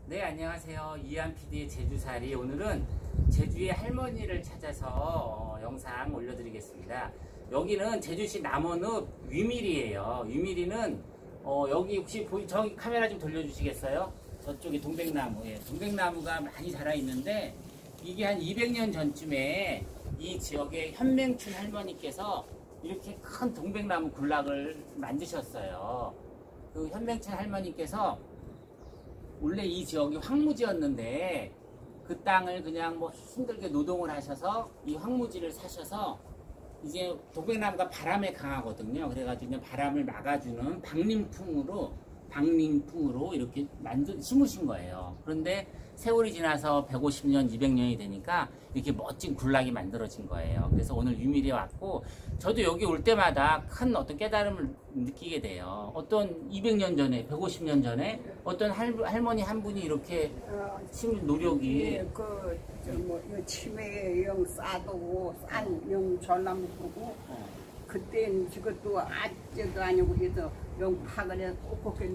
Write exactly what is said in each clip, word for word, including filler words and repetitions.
네, 안녕하세요. 이한 피디의 제주살이. 오늘은 제주의 할머니를 찾아서 어, 영상 올려드리겠습니다. 여기는 제주시 남원읍 위밀이에요. 위밀이는 어, 여기 혹시 보이, 저기 카메라 좀 돌려주시겠어요? 저쪽에 동백나무, 예, 동백나무가 많이 자라 있는데 이게 한 이백 년 전쯤에 이 지역의 현맹춘 할머니께서 이렇게 큰 동백나무 군락을 만드셨어요. 그 현맹춘 할머니께서 원래 이 지역이 황무지였는데 그 땅을 그냥 뭐 힘들게 노동을 하셔서 이 황무지를 사셔서 이제 동백나무가 바람에 강하거든요. 그래가지고 그냥 바람을 막아주는 박림풍으로 박림풍으로 이렇게 만들 심으신 거예요. 그런데 세월이 지나서 백오십 년, 이백 년이 되니까 이렇게 멋진 군락이 만들어진 거예요. 그래서 오늘 유밀에 왔고, 저도 여기 올 때마다 큰 어떤 깨달음을 느끼게 돼요. 어떤 이백 년 전에, 백오십 년 전에 어떤 할, 할머니 한 분이 이렇게 심은 노력이. 예, 그, 저, 뭐, 이 치매에 영 싸두고, 싼, 영 전나무 두고, 어. 그땐 저것도 아저도 아니고 해서 영 파그래 꼭꼭게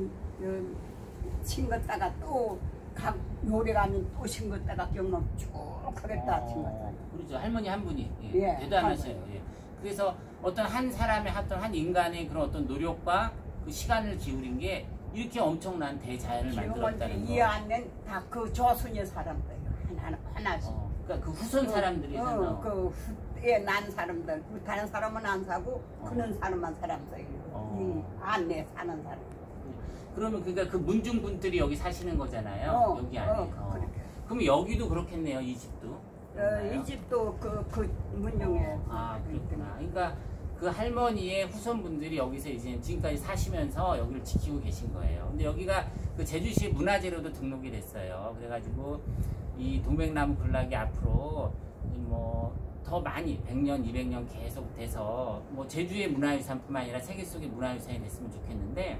친 것다가 또 각 요래가면 또 신 것다가 경험 쭉 하겠다 친 것. 그렇죠. 할머니 한 분이. 예, 예, 대단하세요. 예. 그래서 어떤 한 사람의 어떤 한 인간의 그런 어떤 노력과 그 시간을 기울인 게 이렇게 엄청난 대자연을 만들었다는 거. 이해하는 다 그 조선의 사람들이에요. 하나, 하나씩. 어, 그러니까 그 후손 사람들이잖아. 어, 그 후에 난 사람들, 다른 사람은 안 사고 어. 그런 사람만 사람들이에요. 어. 이 안에 사는 사람. 그러면 그러니까 그 문중분들이 여기 사시는 거잖아요. 어, 여기 안에. 어, 어. 그렇게. 그럼 여기도 그렇겠네요. 이 집도. 어, 이 집도 그, 그 문중에. 어, 아, 그렇구나. 그러니까 그 할머니의 후손분들이 여기서 이제 지금까지 사시면서 여기를 지키고 계신 거예요. 근데 여기가 그 제주시 문화재로도 등록이 됐어요. 그래가지고 이 동백나무 군락이 앞으로 뭐 더 많이 백 년, 이백 년 계속 돼서 뭐 제주의 문화유산뿐만 아니라 세계 속의 문화유산이 됐으면 좋겠는데,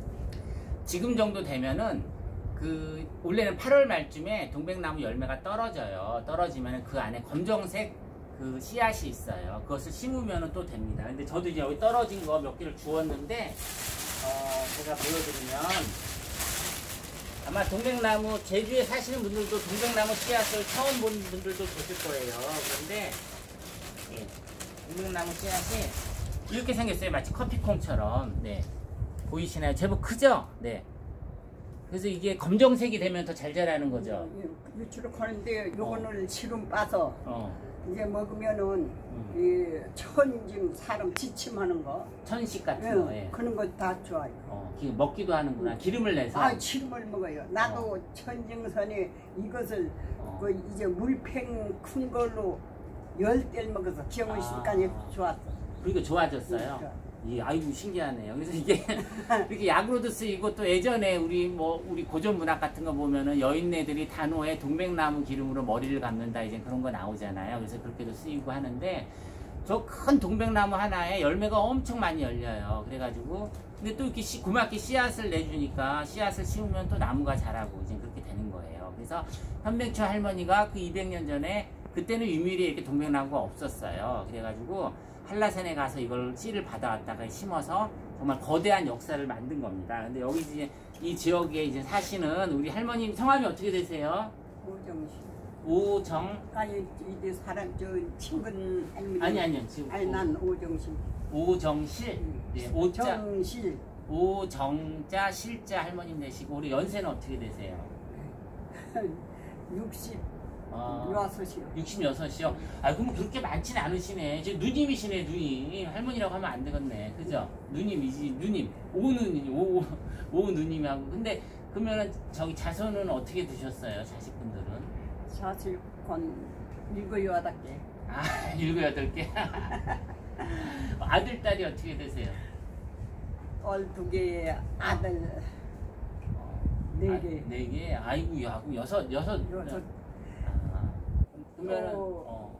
지금 정도 되면은 그 원래는 팔월 말쯤에 동백나무 열매가 떨어져요. 떨어지면은 그 안에 검정색 그 씨앗이 있어요. 그것을 심으면은 또 됩니다. 근데 저도 이제 여기 떨어진 거 몇 개를 주웠는데, 어 제가 보여드리면, 아마 동백나무, 제주에 사시는 분들도 동백나무 씨앗을 처음 본 분들도 계실 거예요. 그런데 예, 동백나무 씨앗이 이렇게 생겼어요. 마치 커피콩처럼. 네, 보이시나요? 제법 크죠? 네. 그래서 이게 검정색이 되면 더 잘 자라는 거죠. 유출을 하는데 요거는 시름 빠서 어. 이제 먹으면은 음. 이 천짐 사람 지침하는 거, 천식 같은 예, 거. 예. 그런 거 다 좋아요. 어, 기- 먹기도 하는구나. 기름을 내서. 아, 기름을 먹어요. 나도 천증선에 이것을 어. 그 이제 물팽 큰 걸로 열 대 먹어서 기억을 시간이 아. 좋았어. 그러니까 좋아졌어요. 그러니까. 이 아이고 신기하네요. 그래서 이게 이렇게 약으로도 쓰이고, 또 예전에 우리 뭐 우리 고전 문학 같은 거 보면은 여인네들이 단호에 동백나무 기름으로 머리를 감는다, 이제 그런 거 나오잖아요. 그래서 그렇게도 쓰이고 하는데, 저 큰 동백나무 하나에 열매가 엄청 많이 열려요. 그래가지고 근데 또 이렇게 씨, 고맙게 씨앗을 내주니까 씨앗을 심으면 또 나무가 자라고 이제 그렇게 되는 거예요. 그래서 현맹춘 할머니가 그 이백 년 전에, 그때는 유밀에 이렇게 동백나무가 없었어요. 그래가지고 한라산에 가서 이걸 씨를 받아왔다가 심어서 정말 거대한 역사를 만든 겁니다. 근데 여기 이제 이 지역에 이제 사시는 우리 할머님 성함이 어떻게 되세요? 오정실. 오정. 아니 이제 사람 저 친근 할머니. 아니 아니요 지금. 아니 난 오정실. 오정실. 예, 오자. 정실. 오정자 실자 할머님 되시고, 우리 연세는 어떻게 되세요? 육십. 어, 여섯이요. 육십육이요? 아, 그럼 그렇게 많진 않으시네. 이제 누님이시네, 누님. 할머니라고 하면 안 되겠네. 그죠? 누님이지, 누님. 오 누님, 오, 오 누님하고. 근데, 그러면은, 저기 자손은 어떻게 두셨어요, 자식분들은? 사실 건 일곱 여덟 개. 아, 일곱, 여덟 개? 아들, 딸이 어떻게 되세요? 딸 두 개, 아들 네 아, 개. 네 개? 아이고, 야, 그럼 여섯, 여섯. 여섯. 아, 그러면은, 또 어,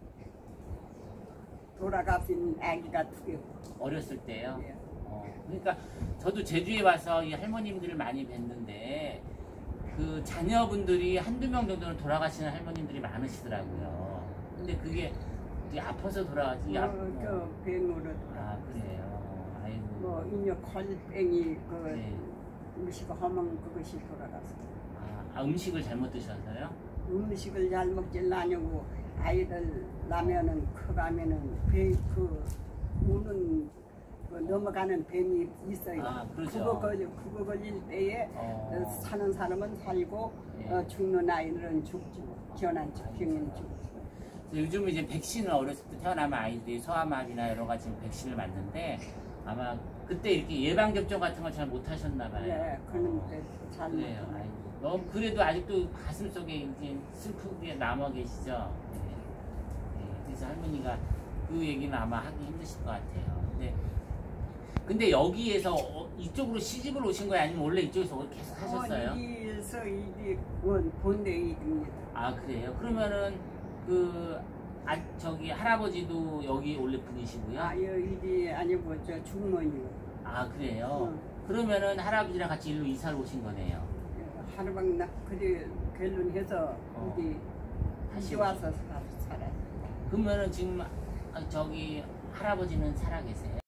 돌아가신 아기가 두 개. 어렸을 때요? 예. 어, 그러니까 저도 제주에 와서 이 할머님들을 많이 뵀는데, 그 자녀분들이 한두 명 정도는 돌아가시는 할머님들이 많으시더라고요. 근데 그게 되게 아파서 돌아가지. 어, 그 병으로. 아, 그래요. 아이고. 뭐 인여 콜뱅이 그 네. 음식 허망 그것이 돌아갔어. 아, 음식을 잘못 드셔서요? 음식을 잘 먹질 않냐고 아이들 라면은 커가면은 배그 우는 그 넘어가는 뱀이 있어요. 아, 그렇죠. 그거 걸려 그거 걸릴 때에 어. 어, 사는 사람은 살고 예. 어, 죽는 아이들은 죽죠. 견환증, 병인 죽죠. 요즘은 이제 백신을 어렸을 때 태어나면 아이들이 소아마비나 여러 가지 백신을 맞는데 아마 그때 이렇게 예방 접종 같은 걸 잘 못 하셨나 봐요. 네, 그런데 잘 그래요. 먹어요. 아이고, 너무 그래도 아직도 가슴 속에 이제 슬프게 남아 계시죠. 네. 네, 그래서 할머니가 그 얘기는 아마 하기 힘드실 것 같아요. 근데 근데 여기에서 어, 이쪽으로 시집을 오신 거예요? 아니면 원래 이쪽에서 계속 하셨어요? 어, 여기서 이게 원 본대입니다. 아 그래요? 그러면은 그 아, 저기 할아버지도 여기 원래 분이시고요? 아, 여기 아니고 저 중문이요. 아 그래요? 응. 그러면은 할아버지랑 같이 일로 이사를 오신 거네요. 하루방 나 그래 결론해서 어. 여기 다시 와서 살- 살아요. 그러면은 지금 아, 저기 할아버지는 살아 계세요?